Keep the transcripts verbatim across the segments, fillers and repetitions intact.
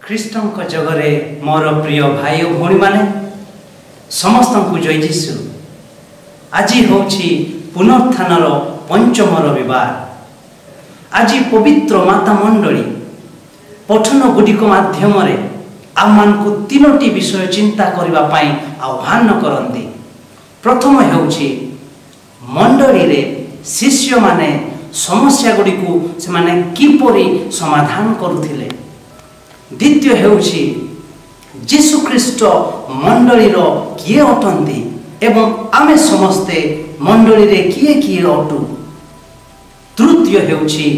ଖ୍ରୀଷ୍ଟଙ୍କ ଜଗରେ ମୋର ପ୍ରିୟ ଭାଇ ଓ ଭଉଣୀ ମାନେ ସମସ୍ତଙ୍କୁ ଜୟ ଯୀଶୁ। ଆଜି ହେଉଛି ପୁନରୁତ୍ଥାନର ପଞ୍ଚମ ରବିବାର। ଆଜି ପବିତ୍ର ମାତା ମଣ୍ଡଳୀ ପଠନ ଗୁଡ଼ିକ ମାଧ୍ୟମରେ ଆମମାନଙ୍କୁ ତିନୋଟି ବିଷୟ ଚିନ୍ତା କରିବା ପାଇଁ ଆହ୍ୱାନ କରନ୍ତି। ପ୍ରଥମ ହେଉଛି ମଣ୍ଡଳୀରେ ଶିଷ୍ୟମାନେ ସମସ୍ୟା ଗୁଡ଼ିକୁ ସେମାନେ କିପରି ସମାଧାନ କରୁଥିଲେ। ଦ୍ୱିତୀୟ ହେଉଛି ଯୀଶୁ ଖ୍ରୀଷ୍ଟ ମଣ୍ଡଳୀର କିଏ ଅଟନ୍ତି ଏବଂ ଆମେ ସମସ୍ତେ ମଣ୍ଡଳୀରେ କିଏ କିଏ ଅଟୁ। ତୃତୀୟ ହେଉଛି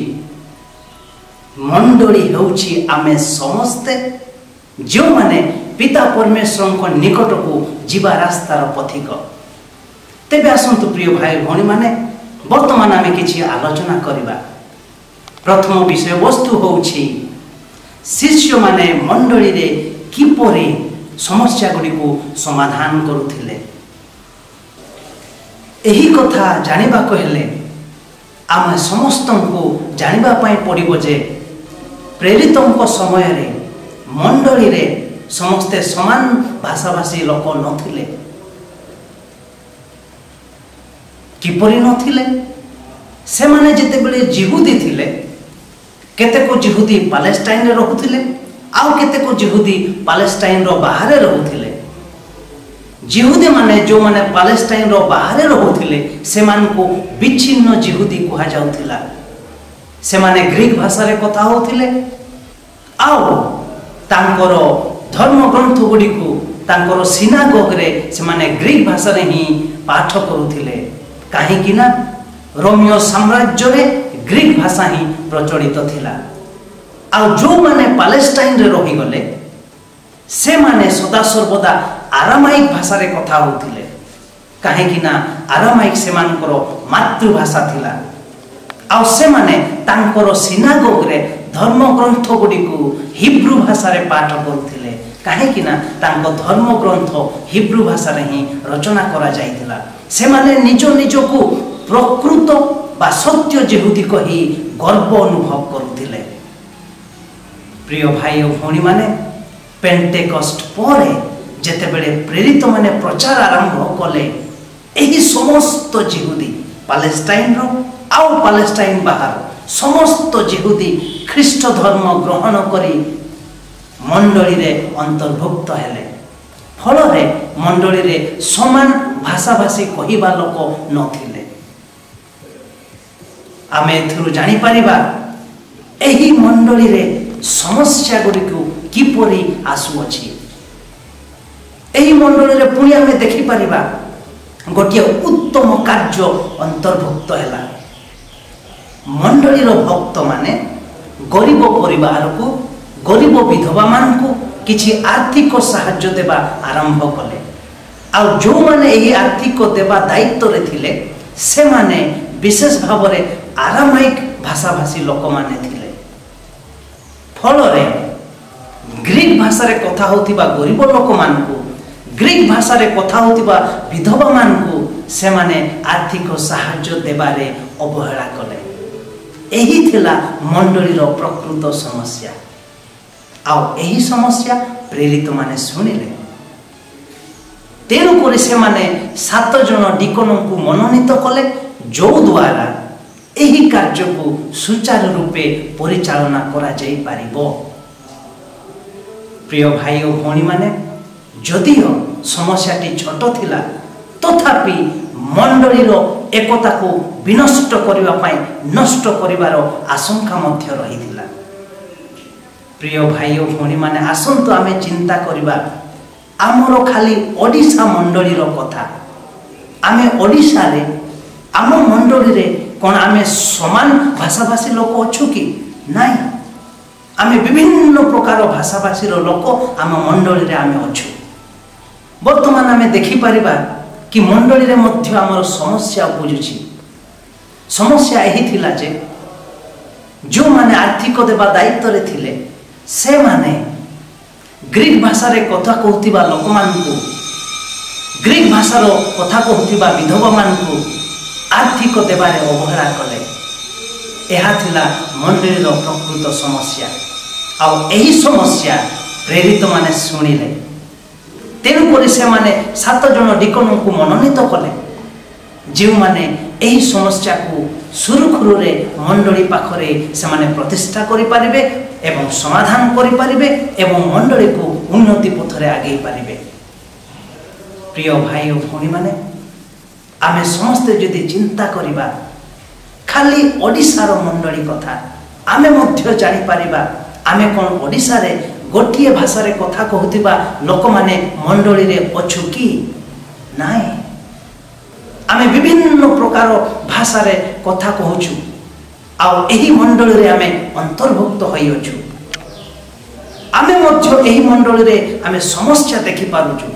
ମଣ୍ଡଳୀ ହେଉଛି ଆମେ ସମସ୍ତେ ଯେଉଁମାନେ ପିତା ପରମେଶ୍ୱରଙ୍କ ନିକଟକୁ ଯିବା ରାସ୍ତାର ପଥିକ। ତେବେ ଆସନ୍ତୁ ପ୍ରିୟ ଭାଇ ଭଉଣୀମାନେ, ବର୍ତ୍ତମାନ ଆମେ କିଛି ଆଲୋଚନା କରିବା। ପ୍ରଥମ ବିଷୟବସ୍ତୁ ହେଉଛି ଶିଷ୍ୟମାନେ ମଣ୍ଡଳୀରେ କିପରି ସମସ୍ୟା ଗୁଡ଼ିକୁ ସମାଧାନ କରୁଥିଲେ। ଏହି କଥା ଜାଣିବାକୁ ହେଲେ ଆମେ ସମସ୍ତଙ୍କୁ ଜାଣିବା ପାଇଁ ପଡ଼ିବ ଯେ ପ୍ରେରିତଙ୍କ ସମୟରେ ମଣ୍ଡଳୀରେ ସମସ୍ତେ ସମାନ ଭାଷାଭାଷୀ ଲୋକ ନଥିଲେ। କିପରି ନଥିଲେ? ସେମାନେ ଯେତେବେଳେ ଜିହୁଦୀ ଥିଲେ, କେତେକ ଜିହୁଦୀ ପାଲେଷ୍ଟାଇନରେ ରହୁଥିଲେ, ଆଉ କେତେକ ଜିହୁଦୀ ପାଲେଷ୍ଟାଇନର ବାହାରେ ରହୁଥିଲେ। ଜିହୁଦୀମାନେ ଯେଉଁମାନେ ପାଲେଷ୍ଟାଇନର ବାହାରେ ରହୁଥିଲେ ସେମାନଙ୍କୁ ବିଚ୍ଛିନ୍ନ ଜିହୁଦୀ କୁହାଯାଉଥିଲା। ସେମାନେ ଗ୍ରୀକ ଭାଷାରେ କଥା ହେଉଥିଲେ ଆଉ ତାଙ୍କର ଧର୍ମଗ୍ରନ୍ଥ ଗୁଡ଼ିକୁ ତାଙ୍କର ସିନାଗୋଗରେ ସେମାନେ ଗ୍ରୀକ ଭାଷାରେ ହିଁ ପାଠ କରୁଥିଲେ। କାହିଁକି ନା ରୋମିଓ ସାମ୍ରାଜ୍ୟରେ ଗ୍ରୀକ ଭାଷା ହିଁ ପ୍ରଚଳିତ ଥିଲା। ଆଉ ଯେଉଁମାନେ ପାଲେଷ୍ଟାଇନରେ ରହିଗଲେ ସେମାନେ ସଦାସର୍ବଦା ଆରାମାଇକ ଭାଷାରେ କଥା ହେଉଥିଲେ। କାହିଁକି ନା ଆରାମାଇକ ସେମାନଙ୍କର ମାତୃଭାଷା ଥିଲା। ଆଉ ସେମାନେ ତାଙ୍କର ସିନାଗୋଗରେ ଧର୍ମଗ୍ରନ୍ଥ ଗୁଡ଼ିକୁ ହିବ୍ରୁ ଭାଷାରେ ପାଠ କରୁଥିଲେ। କାହିଁକି ନା ତାଙ୍କ ଧର୍ମଗ୍ରନ୍ଥ ହିବ୍ରୁ ଭାଷାରେ ହିଁ ରଚନା କରାଯାଇଥିଲା। ସେମାନେ ନିଜ ନିଜକୁ ପ୍ରକୃତ ବା ସତ୍ୟ ଜିହୁଦୀ କହି ଗର୍ବ ଅନୁଭବ କରୁଥିଲେ। ପ୍ରିୟ ଭାଇ ଓ ଭଉଣୀମାନେ, ପେଣ୍ଟେକଷ୍ଟ ପରେ ଯେତେବେଳେ ପ୍ରେରିତମାନେ ପ୍ରଚାର ଆରମ୍ଭ କଲେ, ଏହି ସମସ୍ତ ଜିହୁଦୀ ପାଲେଷ୍ଟାଇନର ଆଉ ପାଲେଷ୍ଟାଇନ ବାହାର ସମସ୍ତ ଜିହୁଦୀ ଖ୍ରୀଷ୍ଟ ଧର୍ମ ଗ୍ରହଣ କରି ମଣ୍ଡଳୀରେ ଅନ୍ତର୍ଭୁକ୍ତ ହେଲେ। ଫଳରେ ମଣ୍ଡଳୀରେ ସମାନ ଭାଷାଭାଷୀ କହିବା ଲୋକ ନଥିଲେ। ଆମେ ଏଥିରୁ ଜାଣିପାରିବା ଏହି ମଣ୍ଡଳୀରେ ସମସ୍ୟା ଗୁଡ଼ିକୁ କିପରି ଆସୁଅଛି। ଏହି ମଣ୍ଡଳୀରେ ପୁଣି ଆମେ ଦେଖିପାରିବା ଗୋଟିଏ ଉତ୍ତମ କାର୍ଯ୍ୟ ଅନ୍ତର୍ଭୁକ୍ତ ହେଲା। ମଣ୍ଡଳୀର ଭକ୍ତମାନେ ଗରିବ ପରିବାରକୁ, ଗରିବ ବିଧବାମାନଙ୍କୁ କିଛି ଆର୍ଥିକ ସାହାଯ୍ୟ ଦେବା ଆରମ୍ଭ କଲେ। ଆଉ ଯେଉଁମାନେ ଏହି ଆର୍ଥିକ ଦେବା ଦାୟିତ୍ୱରେ ଥିଲେ ସେମାନେ ବିଶେଷ ଭାବରେ ଆରାମାଇକ ଭାଷାଭାଷୀ ଲୋକମାନେ ଥିଲେ। ଫଳରେ ଗ୍ରୀକ ଭାଷାରେ କଥା ହେଉଥିବା ଗରିବ ଲୋକମାନଙ୍କୁ, ଗ୍ରୀକ ଭାଷାରେ କଥା ହେଉଥିବା ବିଧବାମାନଙ୍କୁ ସେମାନେ ଆର୍ଥିକ ସାହାଯ୍ୟ ଦେବାରେ ଅବହେଳା କଲେ। ଏହି ଥିଲା ମଣ୍ଡଳୀର ପ୍ରକୃତ ସମସ୍ୟା। ଆଉ ଏହି ସମସ୍ୟା ପ୍ରେରିତମାନେ ଶୁଣିଲେ। ତେଣୁକରି ସେମାନେ ସାତ ଜଣ ଡିକନଙ୍କୁ ମନୋନୀତ କଲେ, ଯଦ୍ୱାରା ଏହି କାର୍ଯ୍ୟକୁ ସୁଚାରୁ ରୂପେ ପରିଚାଳନା କରାଯାଇପାରିବ। ପ୍ରିୟ ଭାଇ ଓ ଭଉଣୀମାନେ, ଯଦିଓ ସମସ୍ୟାଟି ଛୋଟ ଥିଲା, ତଥାପି ମଣ୍ଡଳୀର ଏକତାକୁ ବିନଷ୍ଟ କରିବା ପାଇଁ ନଷ୍ଟ କରିବାର ଆଶଙ୍କା ମଧ୍ୟ ରହିଥିଲା। ପ୍ରିୟ ଭାଇ ଓ ଭଉଣୀମାନେ, ଆସନ୍ତୁ ଆମେ ଚିନ୍ତା କରିବା ଆମର ଖାଲି ଓଡ଼ିଶା ମଣ୍ଡଳୀର କଥା। ଆମେ ଓଡ଼ିଶାରେ ଆମ ମଣ୍ଡଳୀରେ କ'ଣ ଆମେ ସମାନ ଭାଷାଭାଷୀ ଲୋକ ଅଛୁ କି? ନାହିଁ। ଆମେ ବିଭିନ୍ନ ପ୍ରକାର ଭାଷାଭାଷୀର ଲୋକ ଆମ ମଣ୍ଡଳୀରେ ଆମେ ଅଛୁ। ବର୍ତ୍ତମାନ ଆମେ ଦେଖିପାରିବା କି ମଣ୍ଡଳୀରେ ମଧ୍ୟ ଆମର ସମସ୍ୟା ଉପୁଜୁଛି। ସମସ୍ୟା ଏହି ଥିଲା ଯେ ଯେଉଁମାନେ ଆର୍ଥିକ ଦେବା ଦାୟିତ୍ୱରେ ଥିଲେ ସେମାନେ ଗ୍ରୀକ ଭାଷାରେ କଥା କହୁଥିବା ଲୋକମାନଙ୍କୁ, ଗ୍ରୀକ ଭାଷାର କଥା କହୁଥିବା ବିଧବାମାନଙ୍କୁ ଆର୍ଥିକ ଦେବାରେ ଅବହେଳା କଲେ। ଏହା ଥିଲା ମଣ୍ଡଳୀର ପ୍ରକୃତ ସମସ୍ୟା। ଆଉ ଏହି ସମସ୍ୟା प्रेरित माने शुणिले तेणुक से माने सात जन डिकन को मनोनीत कले जो माने यही समस्या को सुरुखुरे मंडली पाखरे से माने प्रतिष्ठा करि पारिबे एवं समाधान करि पारिबे एवं मंडली को उन्नति पथरे आगे पारिबे। प्रिय भाई और भौणी माने आमे समस्ते जदि चिंता करिबा खाली ओडिशार मंडली कथा आमे मध्य जानि पारिबा आमे कोन ओडिशा रे गोटिए भाषा रे कथा कहउतिबा लोक माने मंडली रे अछु कि नाय आमे विभिन्न प्रकार भाषा रे कथा कहउछु आ एही मंडली रे आमे अंतर्भुक्त होई अछु आमे मध्य एही मंडली रे आमे समस्या देखि पारुछु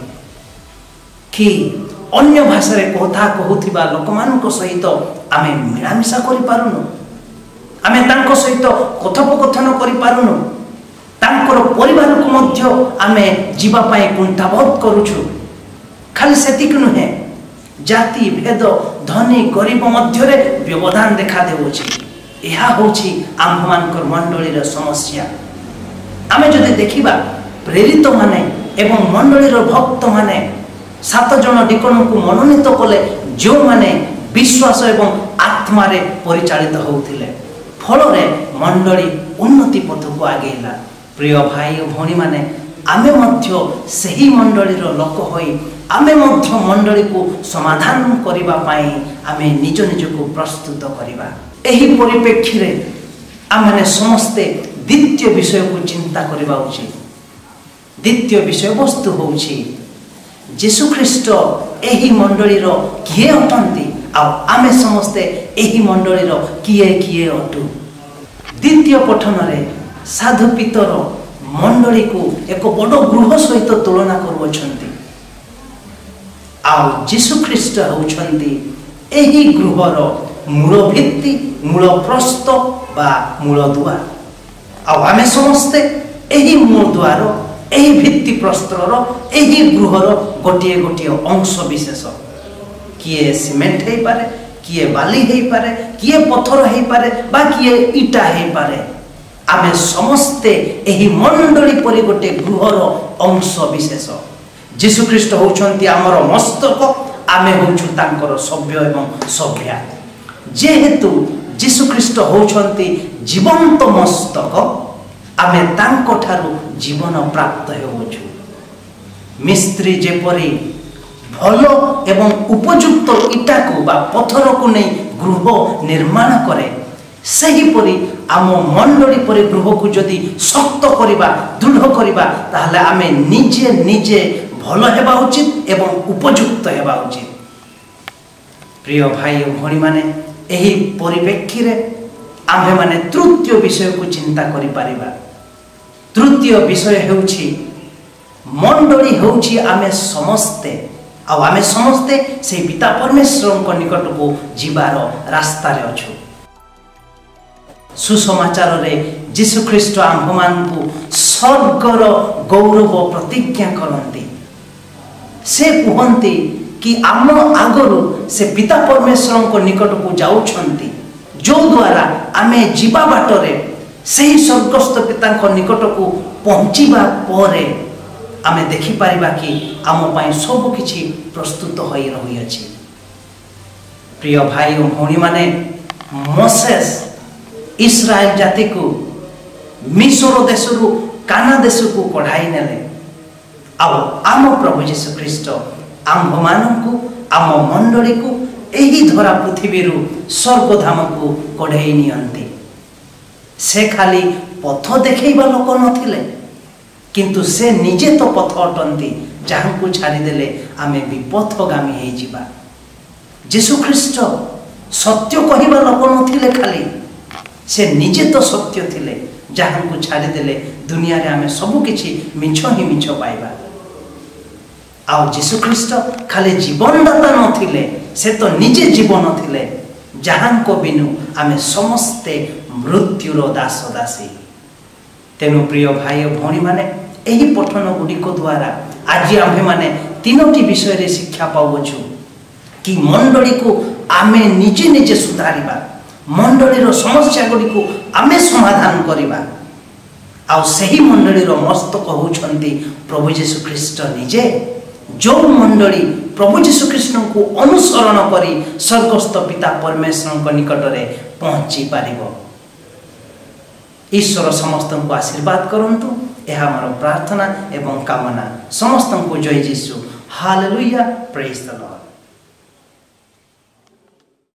कि अन्य भाषा रे कथा कहउथिबा लोकमानक सहित आमे मिलामिशा करि पारुनु आमे तांको सहित कथोपकथन करि पारुनु तांकर परिवार को मध्य आमे जीवा पाए कुंठाबोध करूछु खाली सेतिक नुहे जाति भेद धनी गरीब मध्य रे व्यवधान देखा देउछि एहा होछि आम्भमानकर मंडली रे समस्या। आमे जदि देखिबा प्रेरित माने एवं मंडली रो भक्त माने सात जन डिकन को मनोनीत कले जो माने विश्वास एवं आत्मा रे परिचालित होउथिले फल रे मंडली उन्नति पथ को आगेला। प्रिय भाई और भौणी माने आमे मध्य सही मंडली रो लोक होई आमे मध्य मंडली को समाधान करिबा पाई आमे निज निज को प्रस्तुत करिबा। एही परिप्रेक्षी रे आमे समस्ते द्वितीय विषय को चिंता करिबा उचित। द्वितीय विषय वस्तु होउछि यीशु ख्रीष्ट एही मंडली रो किए अटंती आ आमे समस्ते एही मंडली रो किए किए अटु। द्वितीय पठन रे साधु पितर मंडली को एक बड़ गृह सहित तुलना करुछंती आ यीशु ख्रीष्ट होउछंती एही गृहर मूल भित्ति मूल प्रस्थ बा मूल द्वार आ आमे समस्ते एही मूल द्वार एही भित्ति प्रस्तर एही गृहर गोटिए गोटिए अंश विशेष किए सीमेंट हेई पारे किए बाली हेई पारे किए पत्थर हेई पारे बा किए ईटा हेई पारे आमे समस्ते एही मंडली परि गोटे गृहर अंश विशेष। यीशु ख्रीष्ट होउछंती हमर मस्तक आमे होउछु तांकर सभ्य एवं सभ्या जेहेतु यीशु ख्रीष्ट होउछंती जीवंत मस्तक आमे तांको ठारू जीवन प्राप्त हेउछु। मिस्त्री जेपरि भल एवं उपयुक्त ईटा को बा पत्थर को नहीं गृह निर्माण करे सही परि आम मंडली परि गृह को जदि शक्त करिबा दृढ़ करिबा ताहले आमे निजे निजे भल हेबा उचित एवं उपयुक्त हेबा उचित। प्रिय भाई और भौणी माने एही परिप्रेक्षी रे आम्भे माने तृतीय विषय को चिंता करि पारिबा। तृतीय विषय हेउछि मंडली हेउछि आमे समस्ते आ आमे समस्ते से पिता परमेश्वर को निकट को जीवार रास्ता रे अछु। सुसमाचार रे यीशु ख्रीष्ट आम्भमान को स्वर्गर गौरव प्रतिज्ञा करंती से कहंती कि आम आगरु से पिता परमेश्वर को निकट को जाउछंती जो द्वारा आमे जीवा बाटरे सही स्वर्गस्थ पिता को निकट को पहुंचीबा परे आमे देखि पारिबा कि आम पाई सब किछि प्रस्तुत होई रही अछि। प्रिय भाई और भौणी माने मोसेस इस्राएल जाति को मिस्र देशरु काना देश को कढ़ाई नेले आउ आम प्रभु यीशु ख्रीष्ट आम्भ मानकु आम मंडली को एही धरा पृथ्वी रु स्वर्गधाम को कढ़ाई नियंती। से खाली पथ देखैबा लोक नथिले किंतु से निजे तो पथ अटंती जहाँ को छाड़ीदेले आमे विपथगामी हो जिबा। यीशु ख्रीष्ट सत्य कहवा लोक नथिले खाली से निजे तो सत्य थिले जहाँ को छाड़ीदेले दुनिया रे आमे सबु किछि मिछ ही मिछ पाइबा। आउ यीशु ख्रीष्ट खाली जीवनदाता नथिले से तो निजे जीवन थिले जहाँ को बिनु आमे समस्ते मृत्युर दास दासी। तेणु प्रिय भाई और भौणी माने एही पठन गुड़िक द्वारा आज आम्भे माने तीनोटी विषय रे शिक्षा पाउछु कि मंडली को आमे निजे निजे सुधारिबा मंडली रो समस्या गुड़ी को आमे समाधान करिबा आउ सही मंडली मस्तक होउछंती प्रभु यीशु ख्रीष्ट निजे। जो मंडली प्रभु यीशु कृष्ण को अनुसरण करी स्वर्गस्थ पिता परमेश्वर निकट में पहुंची पारिबो। ईश्वर समस्त को आशीर्वाद करंतु यह मोर प्रार्थना एवं कामना। समस्त को जय Yeshu. Hallelujah, praise the Lord.